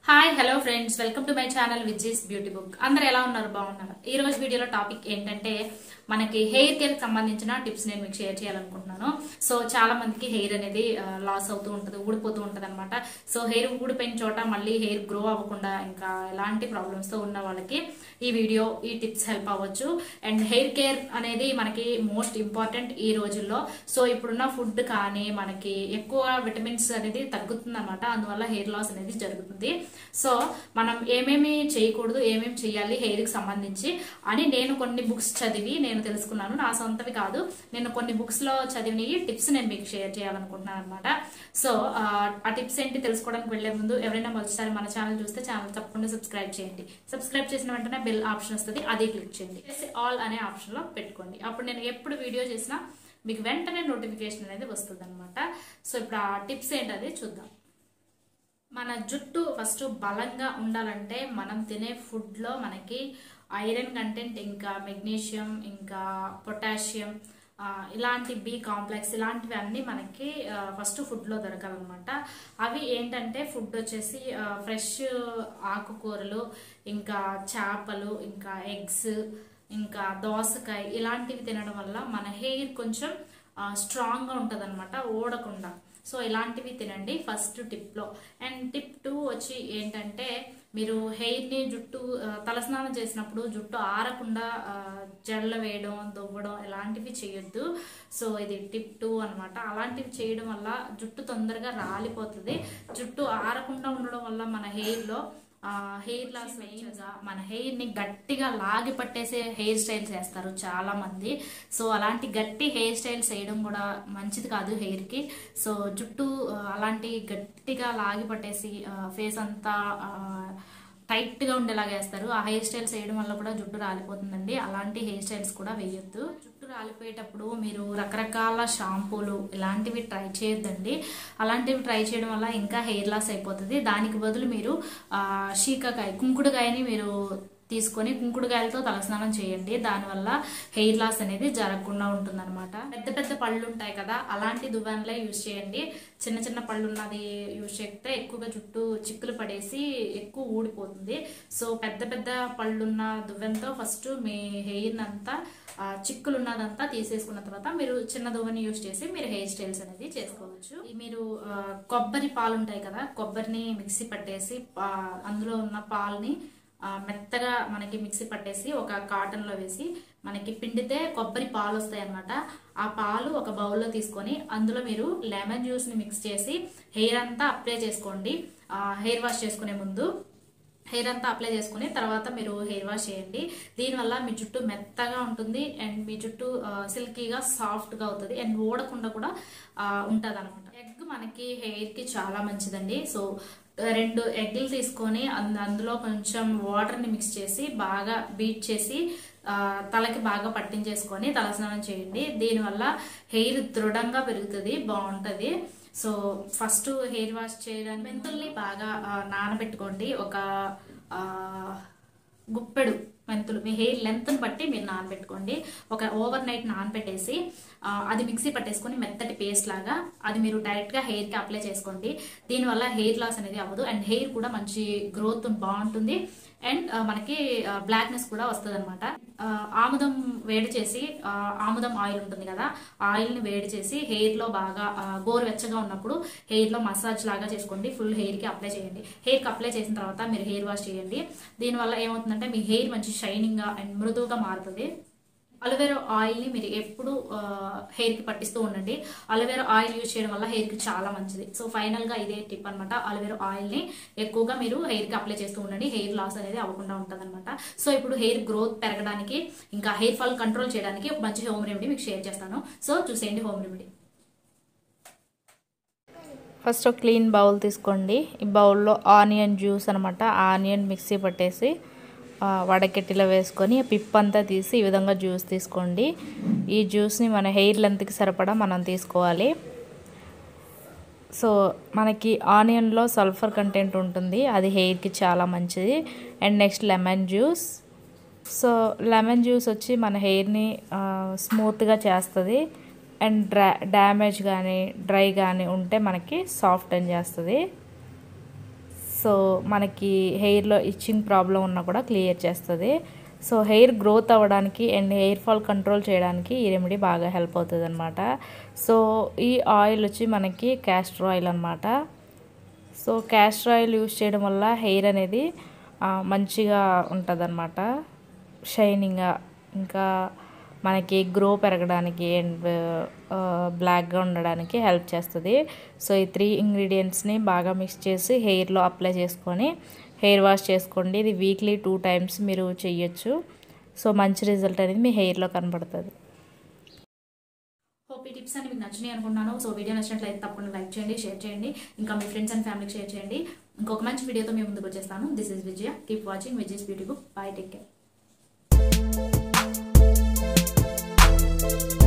Hi hello friends, welcome to my channel Vijji's beauty book. అందరు ఎలా ఉన్నారు? బాగున్నారు? ఈ రోజు వీడియోలో టాపిక్ ఏంటంటే మనకి హెయిర్ కేర్ సంబంధించిన టిప్స్ నేను మీకు షేర్ చేయాలనుకుంటున్నాను. సో చాలా మందికి హెయిర్ అనేది లాస్ అవుతూ ఉంటుంది, ఊడిపోతూ ఉంటుంది అనమాట. సో హెయిర్ ఊడిపోయిన చోట మళ్ళీ హెయిర్ గ్రో అవ్వకుండా ఇంకా ఎలాంటి ప్రాబ్లమ్స్ తో ఉన్న వాళ్ళకి ఈ టిప్స్ హెల్ప్ అవ్వచ్చు. అండ్ హెయిర్ కేర్ అనేది మనకి మోస్ట్ ఇంపార్టెంట్ ఈ రోజుల్లో. సో ఇప్పుడున్న ఫుడ్ కానీ మనకి ఎక్కువ విటమిన్స్ అనేది తగ్గుతుంది అనమాట. అందువల్ల హెయిర్ లాస్ అనేది జరుగుతుంది. సో మనం ఏమేమి చేయకూడదు, ఏమేమి చేయాలి హెయిర్ కి సంబంధించి అని నేను కొన్ని బుక్స్ చదివి నేను తెలుసుకున్నాను. నా సొంతవి కాదు, నేను కొన్ని బుక్స్ లో చదివిన టిప్స్ నేను మీకు షేర్ చేయాలనుకుంటున్నాను అనమాట. సో ఆ టిప్స్ ఏంటి తెలుసుకోవడానికి వెళ్లే ముందు ఎవరైనా మొదటిసారి మన ఛానల్ చూస్తే ఛానల్ తప్పకుండా సబ్స్క్రైబ్ చేయండి. సబ్స్క్రైబ్ చేసిన వెంటనే బెల్ ఆప్షన్ వస్తుంది, అది క్లిక్ చేయండి. ఆల్ అనే ఆప్షన్ లో పెట్టుకోండి. అప్పుడు నేను ఎప్పుడు వీడియో చేసినా మీకు వెంటనే నోటిఫికేషన్ అనేది వస్తుంది అనమాట. సో ఇప్పుడు ఆ టిప్స్ ఏంటది చూద్దాం. మన జుట్టు ఫస్ట్ బలంగా ఉండాలంటే మనం తినే ఫుడ్ లో మనకి ఐరన్ కంటెంట్, ఇంకా మెగ్నీషియం, ఇంకా పొటాషియం, ఇలాంటి బి కాంప్లెక్స్ ఇలాంటివి అన్ని మనకి ఫస్ట్ ఫుడ్ లో దొరకాలన్నమాట. అవి ఏంటంటే ఫుడ్ వచ్చేసి ఫ్రెష్ ఆకుకూరలు, ఇంకా చేపలు, ఇంకా ఎగ్స్, ఇంకా దోసకాయ ఇలాంటివి తినడం వల్ల మన హెయిర్ కొంచెం స్ట్రాంగ్ గా ఉంటది అనమాట, ఊడకుండా. సో ఇలాంటివి తినండి ఫస్ట్ టిప్ లో. అండ్ టిప్ 2 వచ్చి ఏంటంటే మీరు హెయిర్ ని తలస్నానం చేసినప్పుడు జుట్టు ఆరకుండా జడలు వేయడం, దువ్వడం ఇలాంటివి చేయొద్దు. సో ఇది టిప్ 2 అనమాట. అలాంటివి చేయడం వల్ల జుట్టు తొందరగా రాలిపోతుంది. జుట్టు ఆరకుండా ఉండడం వల్ల మన హెయిర్ లో హెయిర్ లాస్ మెయిన్ గా మన హెయిర్ ని గట్టిగా లాగి పట్టేసే హెయిర్ స్టైల్స్ వేస్తారు చాలా మంది. సో అలాంటి గట్టి హెయిర్ స్టైల్స్ వేయడం కూడా మంచిది కాదు హెయిర్ కి. సో జుట్టు అలాంటి గట్టిగా లాగి పట్టేసి ఫేస్ అంతా టైట్ గా ఉండేలాగా వేస్తారు. ఆ హెయిర్ స్టైల్స్ వేయడం వల్ల కూడా జుట్టు రాలిపోతుందండి. అలాంటి హెయిర్ స్టైల్స్ కూడా వేయొద్దు. జుట్టు రాలిపోయేటప్పుడు మీరు రకరకాల షాంపూలు ఇలాంటివి ట్రై చేయొద్దండి. అలాంటివి ట్రై చేయడం వల్ల ఇంకా హెయిర్ లాస్ అయిపోతుంది. దానికి బదులు మీరు శీకాకాయ, కుంకుడుకాయని మీరు తీసుకొని కుంకుడుకాయలతో తలస్నానం చేయండి. దానివల్ల హెయిర్ లాస్ అనేది జరగకుండా ఉంటుంది అనమాట. పెద్ద పెద్ద పళ్ళు ఉంటాయి కదా, అలాంటి దువ్వెనలే యూజ్ చేయండి. చిన్న చిన్న పళ్ళు ఉన్నది యూజ్ చేస్తే ఎక్కువగా జుట్టు చిక్కులు పడేసి ఎక్కువ ఊడిపోతుంది. సో పెద్ద పెద్ద పళ్ళున్న దువ్వెనతో ఫస్ట్ మీ హెయిర్ అంతా చిక్కులు ఉన్నదంతా తీసేసుకున్న తర్వాత మీరు చిన్న దువ్వెని యూజ్ చేసి మీరు హెయిర్ స్టైల్స్ అనేది చేసుకోవచ్చు. మీరు కొబ్బరి పాలు ఉంటాయి కదా, కొబ్బరిని మిక్సీ పట్టేసి అందులో ఉన్న పాలని మెత్తగా మనకి మిక్సీ పట్టేసి ఒక కాటన్ లో వేసి మనకి పిండితే కొబ్బరి పాలు వస్తాయి అన్నమాట. ఆ పాలు ఒక బౌల్లో తీసుకొని అందులో మీరు లెమన్ జ్యూస్ ని మిక్స్ చేసి హెయిర్ అంతా అప్లై చేసుకోండి. హెయిర్ వాష్ చేసుకునే ముందు హెయిర్ అంతా అప్లై చేసుకుని తర్వాత మీరు హెయిర్ వాష్ చేయండి. దీనివల్ల మీ జుట్టు మెత్తగా ఉంటుంది అండ్ మీ జుట్టు సిల్కీగా సాఫ్ట్ గా అవుతుంది అండ్ ఊడకుండా కూడా ఉంటది అనమాట. ఎగ్ మనకి హెయిర్ కి చాలా మంచిదండి. సో 2 ఎగ్లు తీసుకొని అందులో కొంచెం వాటర్ ని మిక్స్ చేసి బాగా బీట్ చేసి తలకి బాగా పట్టించేసుకొని తలస్నానం చేయండి. దీనివల్ల హెయిర్ దృఢంగా పెరుగుతుంది, బాగుంటది. సో ఫస్ట్ హెయిర్ వాష్ చేయడానికి మెంతుల్ని బాగా నానబెట్టుకోండి. ఒక గుప్పెడు మెంతులు మీ హెయిర్ లెంత్ ని బట్టి మీరు నానబెట్టుకోండి. ఒక ఓవర్ నైట్ నానబెట్టేసి అది మిక్సీ పట్టేసుకుని మెత్తటి పేస్ట్ లాగా అది మీరు డైరెక్ట్ గా హెయిర్ కి అప్లై చేసుకోండి. దీనివల్ల హెయిర్ లాస్ అనేది అవ్వదు అండ్ హెయిర్ కూడా మంచి గ్రోత్ బాగుంటుంది అండ్ మనకి బ్లాక్నెస్ కూడా వస్తుంది అనమాట. ఆముదం వేడి చేసి ఆముదం ఆయిల్ ఉంటుంది కదా, ఆయిల్ ని వేడి చేసి హెయిర్ లో బాగా గోరువెచ్చగా ఉన్నప్పుడు హెయిర్ లో మసాజ్ లాగా చేసుకోండి. ఫుల్ హెయిర్ కి అప్లై చేయండి. హెయిర్ కి అప్లై చేసిన తర్వాత మీరు హెయిర్ వాష్ చేయండి. దీనివల్ల ఏమవుతుందంటే మీ హెయిర్ మంచి షైనింగ్ గా అండ్ మృదువుగా మారుతుంది. అలోవెరా ఆయిల్ ని మీరు ఎప్పుడు హెయిర్ కి పట్టిస్తూ ఉండండి. అలోవెరా ఆయిల్ యూజ్ చేయడం వల్ల హెయిర్ కి చాలా మంచిది. సో ఫైనల్ గా ఇదే టిప్ అనమాట. అలోవెరా ఆయిల్ ని ఎక్కువగా మీరు హెయిర్ కి అప్లై చేస్తూ ఉండండి. హెయిర్ లాస్ అనేది అవ్వకుండా ఉంటుంది అనమాట. సో ఇప్పుడు హెయిర్ గ్రోత్ పెరగడానికి ఇంకా హెయిర్ ఫాల్ కంట్రోల్ చేయడానికి ఒక మంచి హోమ్ రెమెడీ మీకు షేర్ చేస్తాను. సో చూసేయండి హోమ్ రెమెడీ. ఫస్ట్ ఒక క్లీన్ బౌల్ తీసుకోండి. ఈ బౌల్లో ఆనియన్ జ్యూస్ అనమాట, ఆనియన్ మిక్సీ పట్టేసి వడకెట్టిలో వేసుకొని పిప్ అంతా తీసి ఈ విధంగా జ్యూస్ తీసుకోండి. ఈ జ్యూస్ని మన హెయిర్ లెంత్కి సరిపడా మనం తీసుకోవాలి. సో మనకి ఆనియన్లో సల్ఫర్ కంటెంట్ ఉంటుంది, అది హెయిర్కి చాలా మంచిది. And next lemon juice. So lemon juice వచ్చి మన హెయిర్ని స్మూత్గా చేస్తుంది అండ్ డ్యామేజ్ కానీ డ్రై కానీ ఉంటే మనకి సాఫ్ట్ అని చేస్తుంది. సో మనకి హెయిర్లో ఇచ్చింగ్ ప్రాబ్లం ఉన్నా కూడా క్లియర్ చేస్తుంది. సో హెయిర్ గ్రోత్ అవ్వడానికి అండ్ హెయిర్ ఫాల్ కంట్రోల్ చేయడానికి ఈ రెమెడీ బాగా హెల్ప్ అవుతుంది అనమాట. సో ఈ ఆయిల్ వచ్చి మనకి క్యాస్టర్ ఆయిల్ అనమాట. సో క్యాస్టర్ ఆయిల్ యూజ్ చేయడం వల్ల హెయిర్ అనేది మంచిగా ఉంటుంది అనమాట, షైనింగ్గా. ఇంకా మనకి గ్రో పెరగడానికి అండ్ బ్లాక్గా ఉండడానికి హెల్ప్ చేస్తుంది. సో ఈ 3 ఇంగ్రీడియంట్స్ని బాగా మిక్స్ చేసి హెయిర్లో అప్లై చేసుకొని హెయిర్ వాష్ చేసుకోండి. ఇది వీక్లీ 2 టైమ్స్ మీరు చేయొచ్చు. సో మంచి రిజల్ట్ అనేది మీ హెయిర్లో కనబడుతుంది. హోప్ ఈ టిప్స్ అని మీకు నచ్చినాయి అనుకుంటున్నాను. సో వీడియో నచ్చినట్లయితే తప్పకుండా లైక్ చేయండి, షేర్ చేయండి, ఇంకా మీ ఫ్రెండ్స్ అండ్ ఫ్యామిలీకి షేర్ చేయండి. ఇంకొక మంచి వీడియోతో మీ ముందుకు వచ్చేస్తాను. This is Vijaya. Keep watching Vijaya's beauty book. Bye, take care.